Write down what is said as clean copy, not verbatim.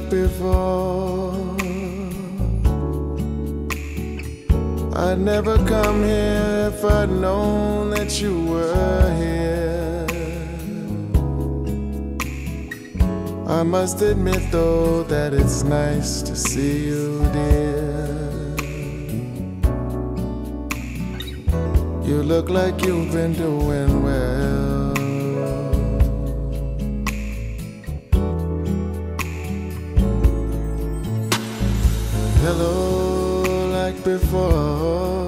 before. I'd never come here if I'd known that you were here. I must admit though that it's nice to see you, dear. You look like you've been doing well. Hello like before.